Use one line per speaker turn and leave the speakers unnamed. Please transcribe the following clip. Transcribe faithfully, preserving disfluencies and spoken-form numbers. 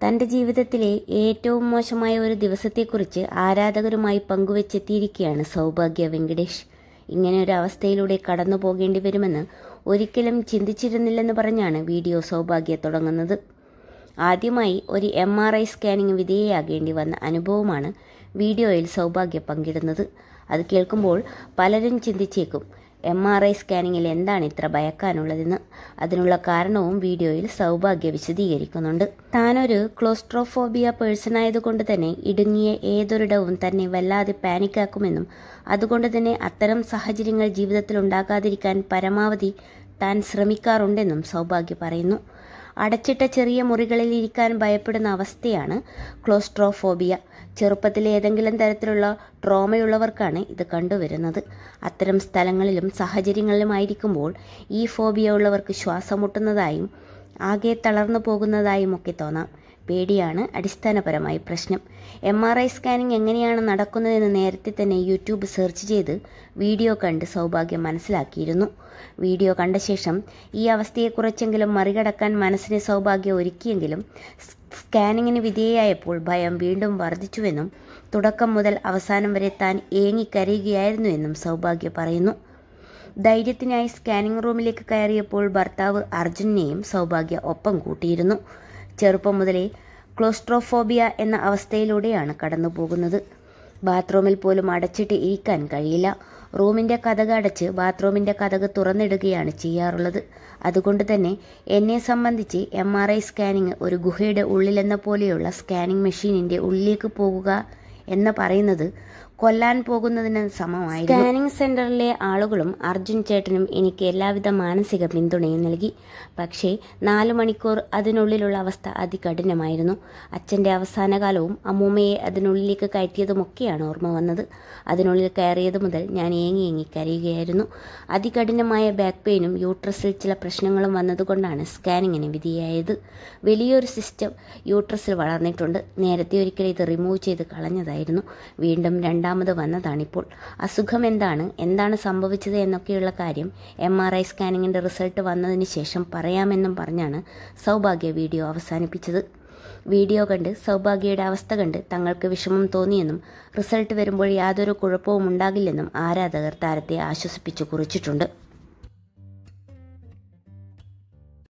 തൻ്റെ ജീവിതത്തിലെ ഏറ്റവും മോശമായ ഒരു ദിവസത്തെക്കുറിച്ച് ആരാധകരുമായി പങ്കുവെച്ചെത്തിയിരിക്കുകയാണ് സൗഭാഗ്യ വെങ്കിടേഷ്. ഇങ്ങനെയൊരു അവസ്ഥയിലൂടെ കടന്നു പോകേണ്ടി വരുമെന്ന് ഒരിക്കലും ചിന്തിച്ചിരുന്നില്ലെന്ന് പറഞ്ഞാണ് വീഡിയോ സൗഭാഗ്യ തുടങ്ങുന്നത്. ആദ്യമായി ഒരു എം ആർ ഐ സ്കാനിങ് വിധേയയാകേണ്ടി വന്ന അനുഭവമാണ് വീഡിയോയിൽ സൗഭാഗ്യ പങ്കിടുന്നത്. അത് കേൾക്കുമ്പോൾ പലരും ചിന്തിച്ചേക്കും, എം ആർ ഐ സ്കാനിങ്ങിൽ എന്താണ് ഇത്ര ഭയക്കാനുള്ളതെന്ന്. അതിനുള്ള കാരണവും വീഡിയോയിൽ സൗഭാഗ്യ വിശദീകരിക്കുന്നുണ്ട്. താനൊരു ക്ലോസ്ട്രോഫോബിയ പേഴ്സൺ ആയതുകൊണ്ട് തന്നെ ഇടുങ്ങിയ ഏതൊരിടവും തന്നെ വല്ലാതെ പാനിക്കാക്കുമെന്നും അതുകൊണ്ട് തന്നെ അത്തരം സാഹചര്യങ്ങൾ ജീവിതത്തിൽ ഉണ്ടാകാതിരിക്കാൻ പരമാവധി താൻ ശ്രമിക്കാറുണ്ടെന്നും സൗഭാഗ്യ പറയുന്നു. അടച്ചിട്ട ചെറിയ മുറികളിൽ ഇരിക്കാൻ ഭയപ്പെടുന്ന അവസ്ഥയാണ് ക്ലോസ്ട്രോഫോബിയ. ചെറുപ്പത്തിലെ ഏതെങ്കിലും തരത്തിലുള്ള ട്രോമയുള്ളവർക്കാണ് ഇത് കണ്ടുവരുന്നത്. അത്തരം സ്ഥലങ്ങളിലും സാഹചര്യങ്ങളിലുമായിരിക്കുമ്പോൾ ഈ ഫോബിയ ഉള്ളവർക്ക് ശ്വാസം മുട്ടുന്നതായും ആകെ തളർന്നു പോകുന്നതായും ഒക്കെ തോന്നാം. പേടിയാണ് അടിസ്ഥാനപരമായി പ്രശ്നം. എം ആർ ഐ സ്കാനിങ് എങ്ങനെയാണ് നടക്കുന്നതെന്ന് നേരത്തെ തന്നെ യൂട്യൂബ് സെർച്ച് ചെയ്ത് വീഡിയോ കണ്ട് സൗഭാഗ്യം മനസ്സിലാക്കിയിരുന്നു. വീഡിയോ കണ്ട ശേഷം ഈ അവസ്ഥയെക്കുറിച്ചെങ്കിലും മറികടക്കാൻ മനസ്സിനെ സൗഭാഗ്യം ഒരുക്കിയെങ്കിലും സ്കാനിങ്ങിന് വിധേയയായപ്പോൾ ഭയം വീണ്ടും വർദ്ധിച്ചുവെന്നും തുടക്കം മുതൽ അവസാനം വരെ താൻ ഏങ്ങിക്കരയുകയായിരുന്നുവെന്നും സൗഭാഗ്യ പറയുന്നു. ധൈര്യത്തിനായി സ്കാനിംഗ് റൂമിലേക്ക് കയറിയപ്പോൾ ഭർത്താവ് അർജുനെയും സൗഭാഗ്യ ഒപ്പം കൂട്ടിയിരുന്നു. ചെറുപ്പം മുതലേ ക്ലോസ്ട്രോഫോബിയ എന്ന അവസ്ഥയിലൂടെയാണ് കടന്നു പോകുന്നത്. ബാത്റൂമിൽ പോലും അടച്ചിട്ട് ഇരിക്കാൻ കഴിയില്ല. റൂമിൻ്റെ കതക് അടച്ച് ബാത്റൂമിൻ്റെ കതക് തുറന്നിടുകയാണ് ചെയ്യാറുള്ളത്. അതുകൊണ്ട് തന്നെ എന്നെ സംബന്ധിച്ച് എം ആർ ഐ സ്കാനിങ് ഒരു ഗുഹയുടെ ഉള്ളിലെന്ന പോലെയുള്ള സ്കാനിങ് മെഷീനിൻ്റെ ഉള്ളിലേക്ക് പോകുക എന്ന് പറയുന്നത് കൊല്ലാൻ പോകുന്നതിന് സമമായിരുന്നു. സ്കാനിങ് സെന്ററിലെ ആളുകളും അർജുൻ ചേട്ടനും എനിക്ക് എല്ലാവിധ മാനസിക പിന്തുണയും നൽകി. പക്ഷേ നാല് മണിക്കൂർ അതിനുള്ളിലുള്ള അവസ്ഥ അതികഠിനമായിരുന്നു. അച്ഛൻ്റെ അവസാന കാലവും അമ്മൂമ്മയെ അതിനുള്ളിലേക്ക് കയറ്റിയതുമൊക്കെയാണ് ഓർമ്മ വന്നത്. അതിനുള്ളിൽ കയറിയത് മുതൽ ഞാൻ ഏങ്ങി ഏങ്ങി കരയുകയായിരുന്നു. അതികഠിനമായ ബാക്ക് പെയിനും യൂട്രസിൽ ചില പ്രശ്നങ്ങളും വന്നതുകൊണ്ടാണ് സ്കാനിങ്ങിന് വിധേയയായത്. വലിയൊരു സിസ്റ്റം യൂട്രസിൽ വളർന്നിട്ടുണ്ട്. നേരത്തെ ഒരിക്കൽ ഇത് റിമൂവ് ചെയ്ത് കളഞ്ഞതായിരുന്നു. വീണ്ടും രണ്ടാമത് വന്നതാണിപ്പോൾ. അസുഖം എന്താണ്, എന്താണ് സംഭവിച്ചത് എന്നൊക്കെയുള്ള കാര്യം എം ആർ ഐ സ്കാനിങ്ങിൻ്റെ റിസൾട്ട് വന്നതിന് ശേഷം പറയാമെന്നും പറഞ്ഞാണ് സൗഭാഗ്യ വീഡിയോ അവസാനിപ്പിച്ചത്. വീഡിയോ കണ്ട് സൗഭാഗ്യയുടെ അവസ്ഥ കണ്ട് തങ്ങൾക്ക് വിഷമം തോന്നിയെന്നും റിസൾട്ട് വരുമ്പോൾ യാതൊരു കുഴപ്പവും ഉണ്ടാകില്ലെന്നും ആരാധകർ താരത്തെ ആശ്വസിപ്പിച്ചു കുറിച്ചിട്ടുണ്ട്.